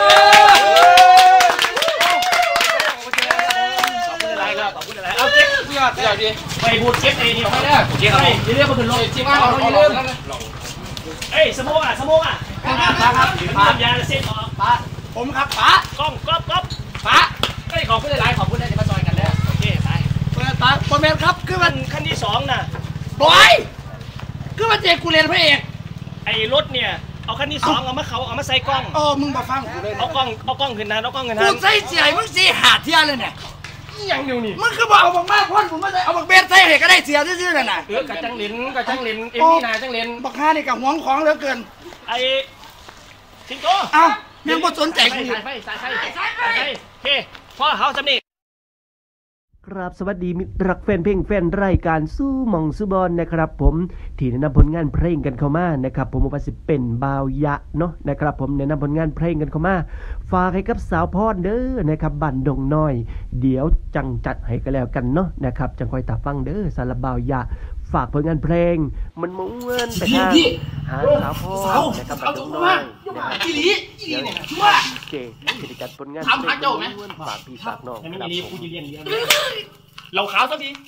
คุณอะไรครับขอบคุณอะไรเอาเจ๊กสุดยอดสุดยอดดีไปพูดเจ๊กไอ้นี่ออกมาเนี่ยเจ๊กอะไรเดี๋ยวเรียกมาขึ้นรถเจ๊กเอาเราอย่าลืมเอ้ยสโมกอ่ะสโมกอ่ะครับครับป้ายาเส้นออกป้าผมครับป้ากล้องก๊อปก๊อปป้าไอ้ขอบคุณหลายขอบคุณได้จะมาจอยกันแล้วโอเคไปตาปอมแมนครับคือมันขั้นที่สองน่ะบอยคือมันเจกูเรียนพระเอกไอ้รถเนี่ยเอาขั้นที่สองเอามาเขาเอามาใส่กล้องเออมึงมาฟังกูเลยเอากล้องเอากล้องขึ้นนะเอากล้องขึ้นนะกูใส่เสียมึงสีหาเทียเลยเนี่ยอย่างเดียวนี่มึงคือบอกเอาบักมากพ่นผมมาใส่เอาบักเบนใส่เหก็ได้เสียซื่อๆน่ะนะเออกะจังหลินกะจังหลินเอ็มมี่นาจังหลินบักฮานี่กับหวงของเหลือเกินไอ้สิงโตเอ้ายังบ่สนใจสายกูไฟอยู่สายไฟสายไฟสายไฟโอเคพ่อเฮาสำนีครับสวัสดีมิตรรักแฟนเพลงแฟนรายการสู้มองสู้บอลนะครับผมที่แนะนำผลงานเพลงกันเข้ามานะครับผมว่าสิเป็นบ่าวยะเนาะนะครับผมแนะนำผลงานเพลงกันเข้ามาฝากให้กับสาวพรเด้อนะครับบันดงน้อยเดี๋ยวจังจัดให้กันแล้วกันเนาะนะครับจังคอยตาฟังเด้อสารบ่าวยะฝากผลงานเพลงมันมุ่งเงินไปทางหาสาวพรนะครับบันดงน้อยอีหลีอีหลีเนี่ยชัวร์เก๋กิจการผลงานถามหาเจ้าไหมฝากพี่ฝากน้องครับผมกูจะเรียนเรียนเราขาวสักที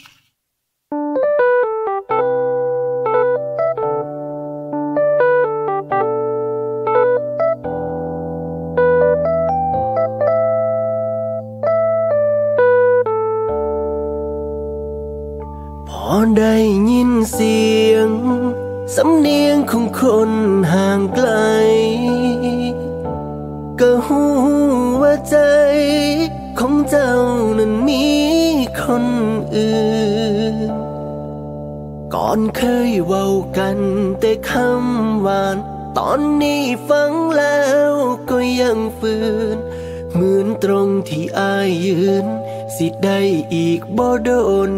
พอได้ยินเสียงสำเนียงของคนห่างไกลก็หูว่าใจของเจ้านั้นมีคนอื่นก่อนเคยเว้ากันแต่คำหวานตอนนี้ฟังแล้วก็ยังฝืนเหมือนตรงที่อายยืนสิได้อีกบ่โดน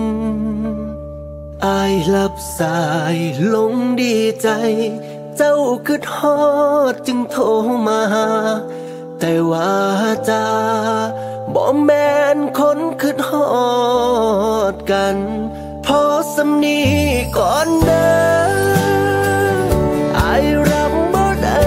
อายหลับสายลงดีใจเจ้าคือทอดจึงโทรมาแต่ว่าจะบ่แม่นคนคือทอดกันพอสำนีก่อนเด้ออายรับบ่ได้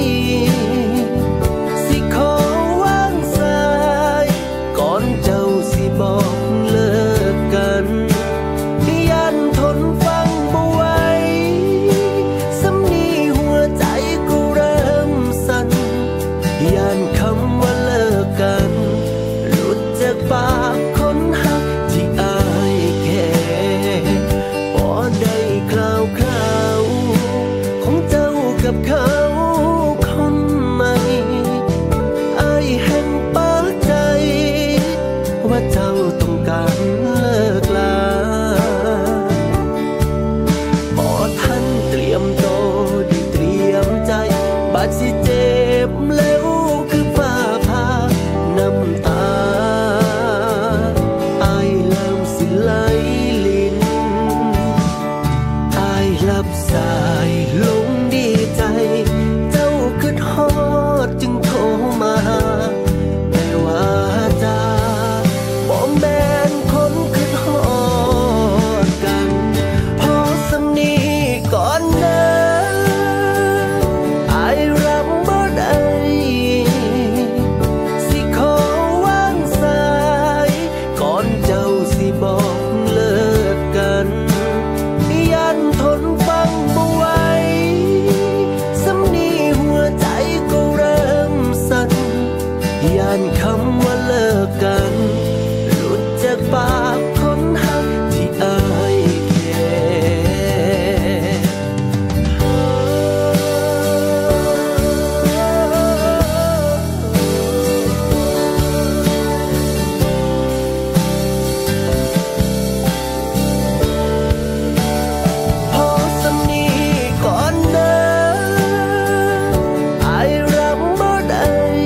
สิขอวางสายก่อนเจ้าสิบอกเลิกกันยันทนฟังบ่ไหวสำนีหัวใจกูเริ่มสั่นยันคำว่าเลิกกันหลุดจากปากคนหักที่อายแค่พอได้คราวคราวของเจ้ากับเขาคนใหม่อายแห่งปากใจว่าเจ้าต้องการเลิกลาบาดสิเจ็บแล้วคือฟ้าผ่าน้ำตาอายเริ่มสิไหลลิ้นอายหลับสายลงดีใจเจ้าคือทอดจึงโทรมาแต่ว่าจะบ่แม่นคนคือทอดกันพอสำนีก่อนเด้อคำว่าเลิกกันหลุดจากปากคนหักที่อายแค่พอสำนีก่อนเด้ออายรับบ่ได้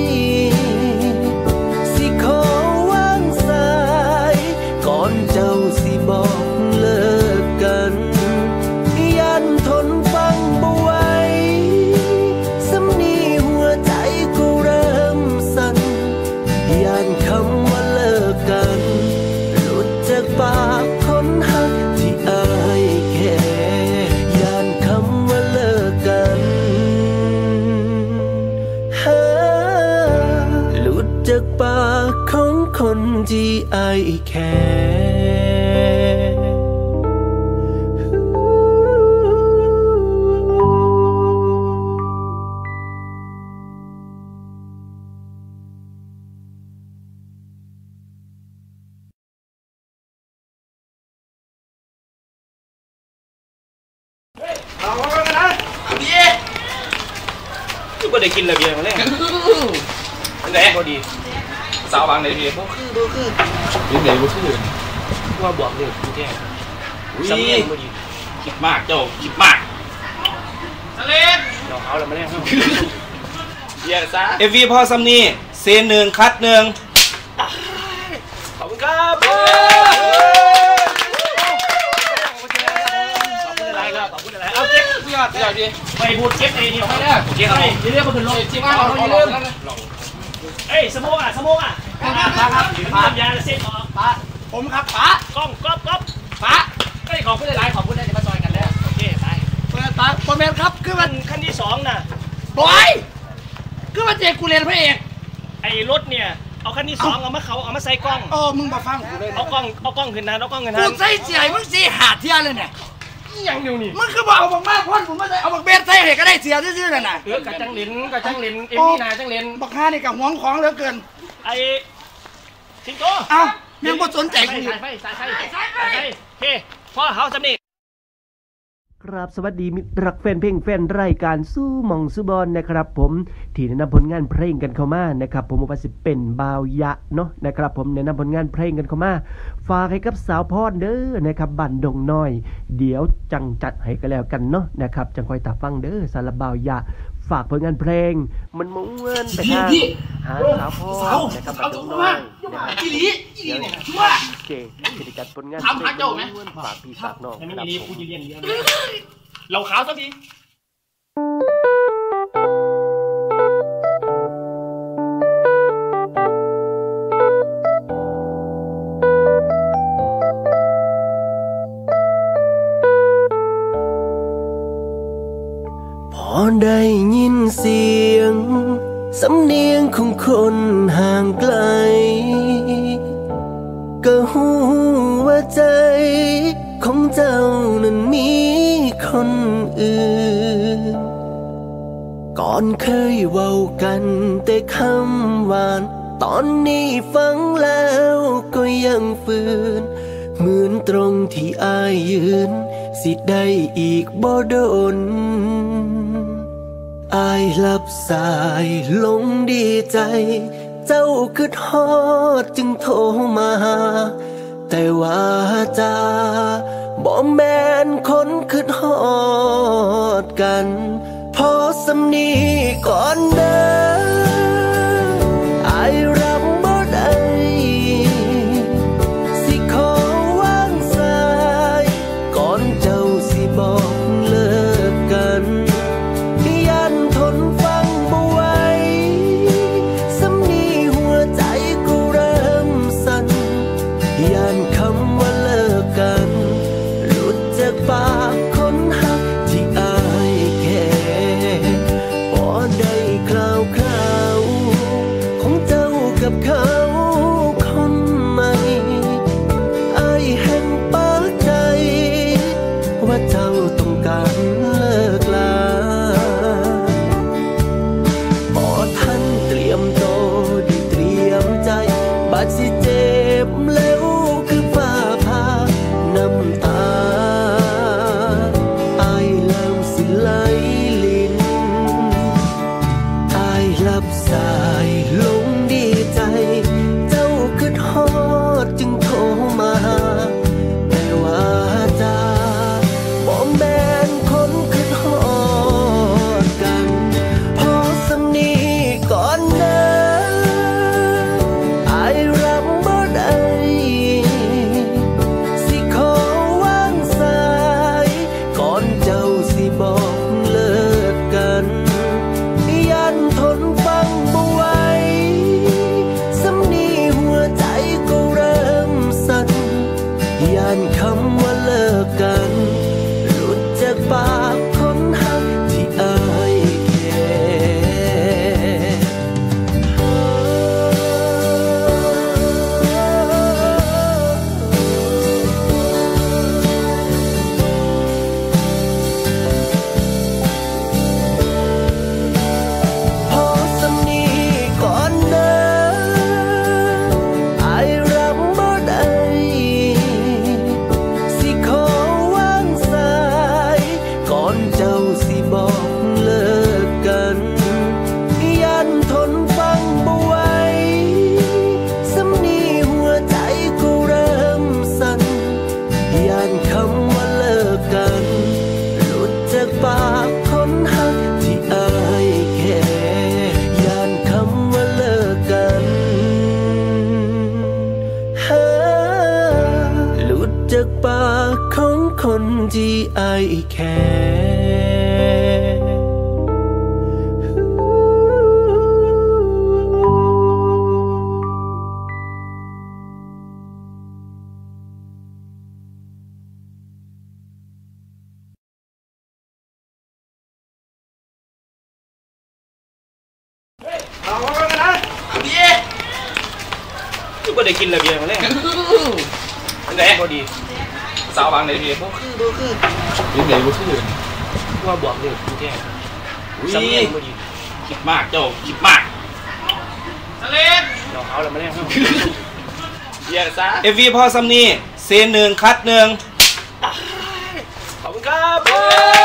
เจ้าสิบอกเลิกกันยันทนฟังบ่ไหวสำนีหัวใจกูเริ่มสั่นยันคำว่าเลิกกันหลุดจากปากคนหักที่อายแค่ยันคำว่าเลิกกันหลุดจากปากของคนที่อายแค่เอาแล้วนะดีก็ได้กินเลยเบียร์มาเลยไหนพอดีสาวบางไหนดีบ่คือบ่คือยังไงบ่คือว่าบอกเลยกูแก่สำเนียงบ่ดีคิดมากเจ้าคิดมากสเลนเจ้าเอาแล้วมาเล่นเบียร์ซะเอฟวีพอสำนีเซนหนึ่งคัดหนึ่งอะไรครับขอบคุณอะไรเอาเก็บเพื่อเดี๋ยวดิไปบูดเก็บเองนี่ออกไปได้เก็บอะไรเรื่องมันถึงลงจริงว่าเราอย่าลืมเอ้ยสโมกอ่ะสโมกอ่ะครับครับป้ายาเส้นออกป้าผมครับป้ากล้องก๊อปก๊อปป้าไอ้ขอบคุณหลายขอบคุณได้จะมาซอยกันแล้วโอเคไปเปิดตาโปรแมนครับคือมันขั้นที่สองน่ะบอยคือมันเจกูเรียนพระเอกไอ้รถเนี่ยเอาขั้นที่สองเอามาเขาเอามาใส่กล้องเออมึงมาฟังกูเลยเอากล้องเอากล้องขึ้นนะเอากล้องขึ้นนะกูใส่เสียมึงสีหาเทียเลยเนี่ยยังอยู่นี่มึงคือบอกเอาบักมากพ่นผมไม่ได้เอาบักเบนใส่เหตุก็ได้เสียซื่อๆนั่นน่ะเออกะจังหลินกะจังหลินเอ็มพีนาจังหลินบักฮานี่กับห่วงของเหลือเกินไอ้สิงโตเอ้ายังบ่สนใจกูใส่ไฟใส่ไฟใส่ไฟโอเคพ่อเขาจำนี่ครับสวัสดีมิตรรักแฟนเพลงแฟนรายการสู้มองสู้บอลนะครับผมที่แนะนำผลงานเพลงกันเข้ามานะครับผมว่าสิเป็นบ่าวยะเนาะนะครับผมแนะนำผลงานเพลงกันเข้ามาฝากให้กับสาวพรเด้อนะครับบั่นดงน้อยเดี๋ยวจังจัดให้กันแล้วกันเนาะนะครับจังคอยตาฟังเด้อสารบ่าวยะฝากผลงานเพลงมันม้วนไปทางหาสาวพรนะครับบั่นดงน้อยอีหลีอีหลีเนี่ยชัวร์เจกิจการผลงานเพลงฝากพี่ฝากน้องครับผมเราขาวสักทีพอได้ยินเสียงสำเนียงของคนห่างไกลก็หูว่าใจของเจ้านั้นมีคนอื่นก่อนเคยเว้ากันแต่คำหวานตอนนี้ฟังแล้วก็ยังฝืนเหมือนตรงที่อายยืนสิได้อีกบ่โดนอายหลับสายลงดีใจเจ้าคือทอดจึงโทรมาแต่ว่าจาบ่แม่นคนคือทอดกันพอสำนีก่อนเด้ออายรับบ่ได้สิขอวางสายก่อนเจ้าสิบอกเลิกกันยันทนฟังบ่ไหวสำนีหัวใจกูเริ่มสั่นยันคำว่าเลิกกันหลุดจากปากคนหักที่อายแค่พอได้คราวคราวของเจ้ากับเขาคนใหม่อายแห่งปากใจว่าเจ้าต้องการเลิกลาพอท่านเตรียมโตได้เตรียมใจบาดสิเจ็บแล้วคือฟ้าผ่าน้ำตาอายเริ่มสิไหลลิ้นอายหลับสายลงดีใจเจ้าคือทอดจึงโทรมาแต่ว่าจาบ่แม่นคนคือทอดกันพอสำนีก่อนเด้ออายรับบ่ได้สิขอวางสายก่อนเจ้าสิบอกเลิกกันยันทนฟังบ่ไหวที่ไอ้แค่เอาไว้กันนะเบียร์กูก็ได้กินละเบียร์มาเลยเป็นไงพอดีสาวบางในเบียร์บ่คือบ่คือยังไงบ่คือว่าบอกเลยกูแก่สำเนียงบ่ดีคิดมากเจ้าคิดมากทะเลเราเอาแล้วมาแล้วครับเบียร์ซะเอฟวีพอซัมนี่เซนหนึ่งคัดหนึ่งขอบคุณครับขอบ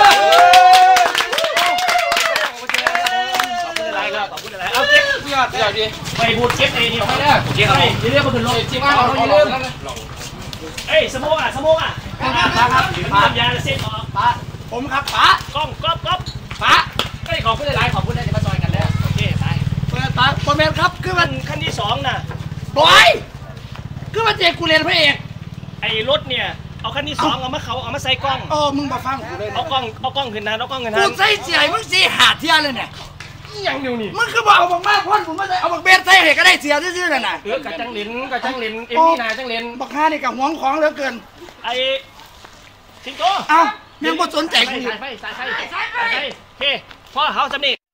คุณอะไรครับขอบคุณอะไรเอาเก็บเสื้อเสื้อดีไปบูดเก็บเองนี่ออกมาได้เก็บอะไรเรียกคนถึงลงจริงว่าเราอย่าลืมเอ้ยสโมกอ่ะสโมกอ่ะครับครับป้ายาเส้นออกป้าผมครับป้ากล้องก๊อปก๊อปป้าก็ขอบคุณหลายๆขอบคุณได้จะมาจอยกันแล้วโอเคไปเปิดตาโปรแมนครับคือมันขั้นที่สองน่ะบอยคือมันเจกูเรียนพระเอกไอ้รถเนี่ยเอาขั้นที่สองเอามาเขาเอามาใส่กล้องเออมึงมาฟังกูเลยเอากล้องเอากล้องขึ้นนะเอากล้องขึ้นนะกูใส่เสียมึงสีหาเทียเลยเนี่ยยังอยู่นี่มึงคือบอกเอาบักมากพ่นผมไม่ใส่เอาบักเบนใส่เหก็ได้เสียซื่อๆน่ะนะเออกะจังหลินกะจังหลินเอ็มนี่นาจังหลินบักฮานี่กับหวงของเหลือเกินไอ้สิงโตเอ้ายังบ่สนใจกูสายไฟสายไฟสายไฟโอเคพ่อเขาจำนี่